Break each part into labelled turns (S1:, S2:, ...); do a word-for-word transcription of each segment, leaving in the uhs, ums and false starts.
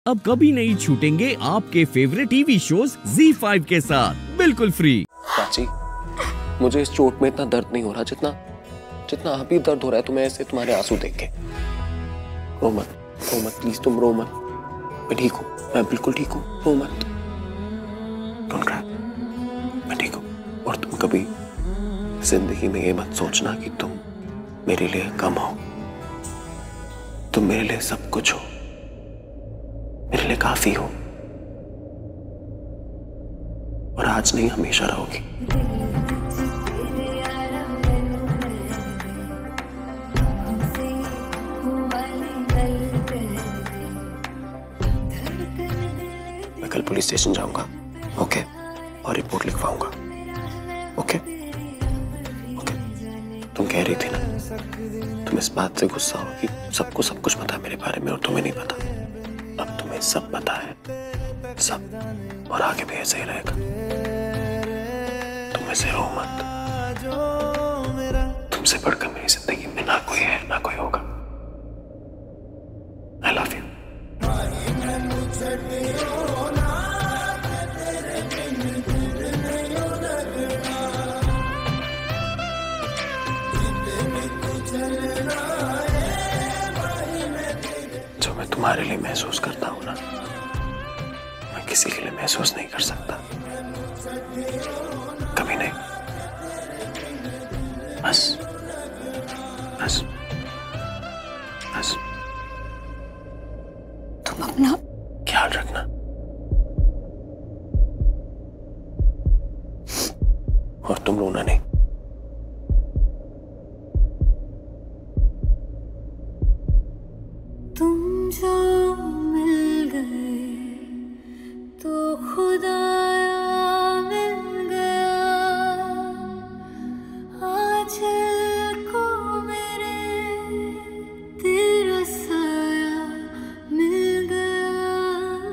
S1: अब कभी नहीं छूटेंगे आपके favourite TV shows Zee five के साथ बिल्कुल फ्री।
S2: चाची, मुझे इस चोट में इतना दर्द नहीं हो रहा जितना जितना अभी दर्द हो रहा है तुम्हें ऐसे तुम्हारे आंसू देख के। रो मत, रो मत प्लीज, तुम रो मत। मैं ठीक हूँ, मैं बिल्कुल ठीक हूँ, रो मत। डोंट क्राई, मैं ठीक हूँ। और तुम कभी जिंदगी में ये मत सोचना कि तुम मेरे लिए कम हो। तुम मेरे लिए सब कुछ हो, मेरे लिए काफी हो, और आज नहीं हमेशा रहोगी। मैं कल पुलिस स्टेशन जाऊंगा, ओके, और रिपोर्ट लिखवाऊंगा, ओके ओके। तुम कह रही थी ना तुम इस बात से गुस्सा हो कि सबको सब कुछ पता है मेरे बारे में और तुम्हें नहीं पता। अब तुम्हें सब पता है, सब, और आगे भी ऐसा ही रहेगा। तुम ऐसे रो मत। तुमसे बढ़कर मेरी जिंदगी में ना कोई है ना कोई होगा। I love you. जो मैं तुम्हारे लिए महसूस करता हूं ना, मैं किसी के लिए महसूस नहीं कर सकता, कभी नहीं। बस बस बस
S3: तुम अपना
S2: ख्याल रखना, और तुम रोना नहीं।
S3: तुम जो मिल गए तो खुदाया मिल गया। आज को मेरे तेरा साया मिल गया।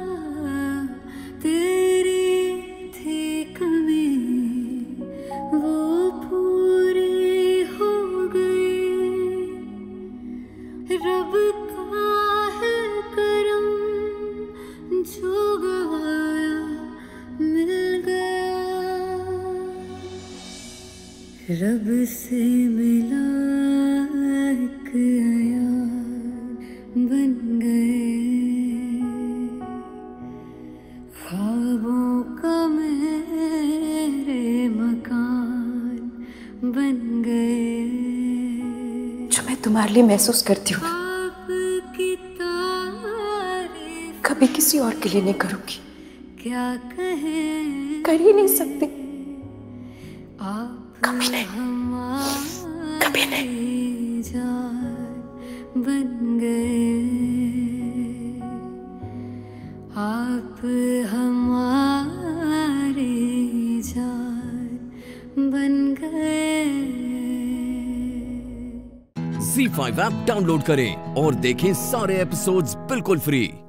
S3: तेरी थी कमी वो पूरी हो गई। रब का है करम जो गवाया मिल गया। रब से मिला एक यार बन गए। ख्वाबों का मेरे मकान बन गए।
S4: जो मैं तुम्हारे लिए महसूस करती हूँ कभी किसी और के लिए नहीं करूंगी।
S3: क्या कहें,
S4: कर ही नहीं सकती,
S3: आप
S4: कभी नहीं, कभी नहीं।
S3: जान बन गए। आप हमारी जान बन गए।
S1: ज़ी फाइव ऐप डाउनलोड करें और देखें सारे एपिसोड्स बिल्कुल फ्री।